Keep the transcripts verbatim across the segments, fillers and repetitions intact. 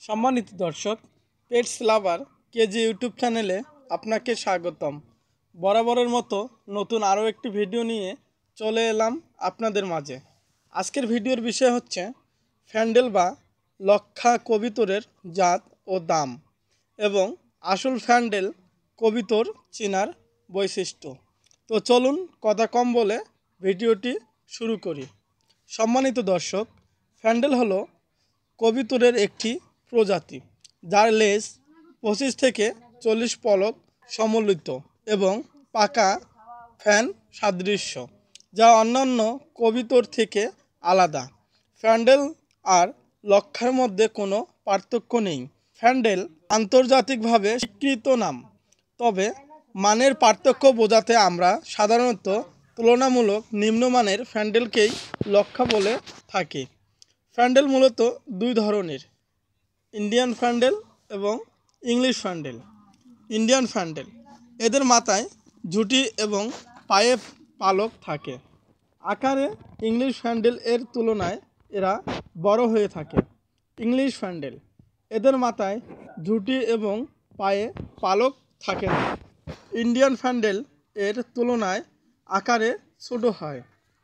সম্মানিত দর্শক, পেটস লাভার KG YouTube চ্যানেলে আপনাকে স্বাগতম। বরাবরের মতো নতুন আরও একটি ভিডিও নিয়ে চলে এলাম আপনাদের মাঝে। আজকের ভিডিওর বিষয় হচ্ছে ফ্যান্ডেল বা লক্ষা কবিতরের জাত ও দাম এবং আসল ফ্যান্ডেল কবিতর চেনার বৈশিষ্ট্য। তো চলুন কথা কম বলে ভিডিওটি শুরু করি। সম্মানিত দর্শক, ফ্যান্ডেল হলো কবিতরের একটি প্রজাতি যার লেজ পঁচিশ থেকে চল্লিশ পলক সমন্বিত এবং পাকা ফ্যান সাদৃশ্য, যা অন্যান্য কবিতর থেকে আলাদা। ফ্যান্ডেল আর লক্ষার মধ্যে কোনো পার্থক্য নেই। ফ্যান্ডেল আন্তর্জাতিকভাবে স্বীকৃত নাম, তবে মানের পার্থক্য বোঝাতে আমরা সাধারণত তুলনামূলক নিম্নমানের ফ্যান্ডেলকেই লক্ষা বলে থাকি। ফ্যান্ডেল মূলত দুই ধরনের, ইন্ডিয়ান ফ্যান্ডেল এবং ইংলিশ ফ্যান্ডেল। ইন্ডিয়ান ফ্যান্ডেল এদের মাথায় ঝুঁটি এবং পায়ে পালক থাকে। আকারে ইংলিশ ফ্যান্ডেল এর তুলনায় এরা বড় হয়ে থাকে। ইংলিশ ফ্যান্ডেল এদের মাথায় ঝুঁটি এবং পায়ে পালক থাকে না। ইন্ডিয়ান ফ্যান্ডেল এর তুলনায় আকারে ছোট হয়।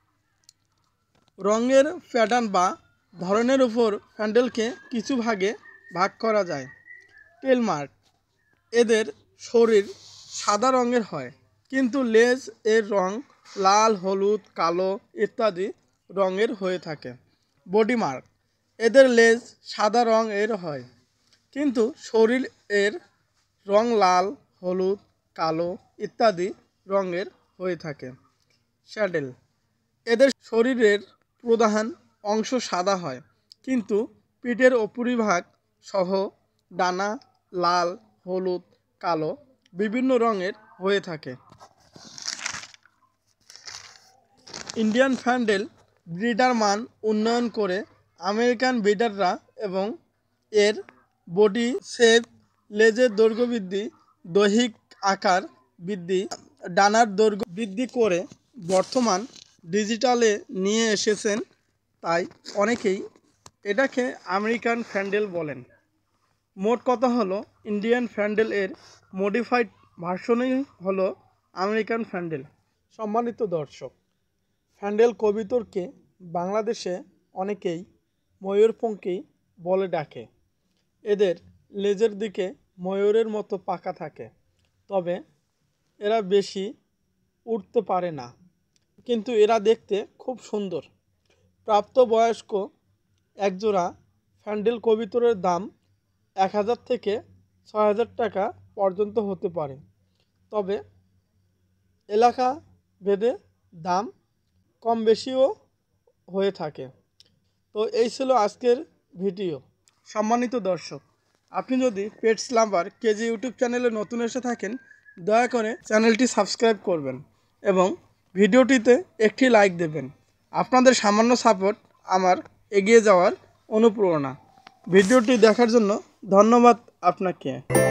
রঙের প্যাটার্ন বা ধরনের উপর ফ্যান্ডেলকে কিছু ভাগে ভাগ করা যায়। টেল মার্ক এদের শরীর সাদা রঙের হয়, কিন্তু লেজ এর রং লাল, হলুদ, কালো ইত্যাদি রঙের হয়ে থাকে। বডি মার্ক এদের লেজ সাদা রং এর হয়, কিন্তু শরীর এর রং লাল, হলুদ, কালো ইত্যাদি রঙের হয়ে থাকে। স্যাডেল এদের শরীরের প্রধান অংশ সাদা হয়, কিন্তু পিঠের উপরিভাগ সহ ডানা লাল, হলুদ, কালো বিভিন্ন রঙের হয়ে থাকে। ইন্ডিয়ান ফ্যান্ডেল ব্রিডার মান উন্নয়ন করে আমেরিকান ব্রিডাররা এবং এর বডি শেপ, লেজের দৈর্ঘ্য বৃদ্ধি, দৈহিক আকার বৃদ্ধি, ডানার দৈর্ঘ্য বৃদ্ধি করে বর্তমান ডিজিটালে নিয়ে এসেছেন। তাই অনেকেই এটাকে আমেরিকান ফ্যান্ডেল বলেন। মোট কথা হলো, ইন্ডিয়ান ফ্যান্ডেল এর মডিফাইড ভার্সনই হলো আমেরিকান ফ্যান্ডেল। সম্মানিত দর্শক, ফ্যান্ডেল কবিতরকে বাংলাদেশে অনেকেই ময়ূরপঙ্খী বলে ডাকে। এদের লেজের দিকে ময়ূরের মতো পাকা থাকে, তবে এরা বেশি উড়তে পারে না, কিন্তু এরা দেখতে খুব সুন্দর। প্রাপ্তবয়স্ক একজোড়া ফ্যান্ডেল কবিতরের দাম এক হাজার থেকে ছয় হাজার টাকা পর্যন্ত হতে পারে, তবে এলাকা ভেদে দাম কম বেশিও হয়ে থাকে। তো এই ছিল আজকের ভিডিও। সম্মানিত দর্শক, আপনি যদি পেটস লাভার কেজি ইউটিউব চ্যানেলে নতুন এসে থাকেন, দয়া করে চ্যানেলটি সাবস্ক্রাইব করবেন এবং ভিডিওটিতে একটি লাইক দেবেন। আপনাদের সামান্য সাপোর্ট আমার এগিয়ে যাওয়ার অনুপ্রেরণা। ভিডিওটি দেখার জন্য ধন্যবাদ আপনাকে।